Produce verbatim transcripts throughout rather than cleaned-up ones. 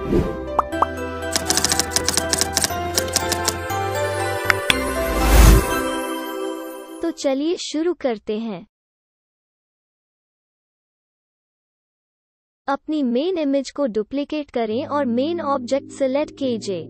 तो चलिए शुरू करते हैं। अपनी मेन इमेज को डुप्लीकेट करें और मेन ऑब्जेक्ट सिलेक्ट कीजिए।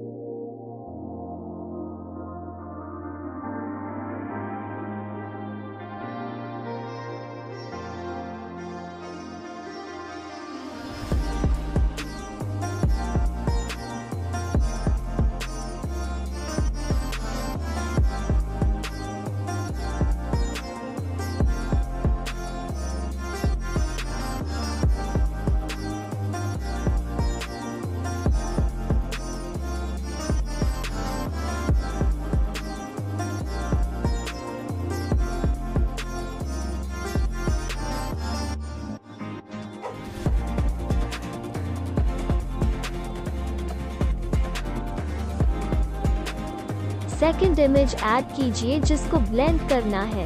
सेकंड इमेज ऐड कीजिए जिसको ब्लेंड करना है।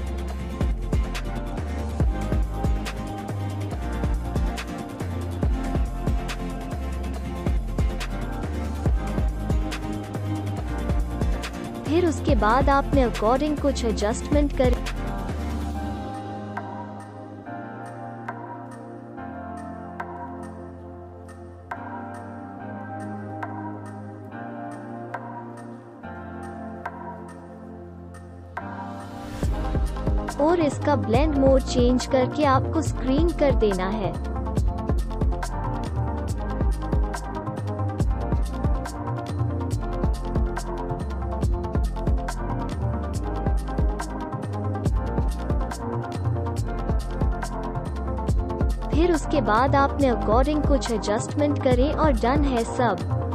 फिर उसके बाद आपने अकॉर्डिंग कुछ एडजस्टमेंट कर और इसका ब्लेंड मोड चेंज करके आपको स्क्रीन कर देना है। फिर उसके बाद आपने अकॉर्डिंग कुछ एडजस्टमेंट करें और डन है सब।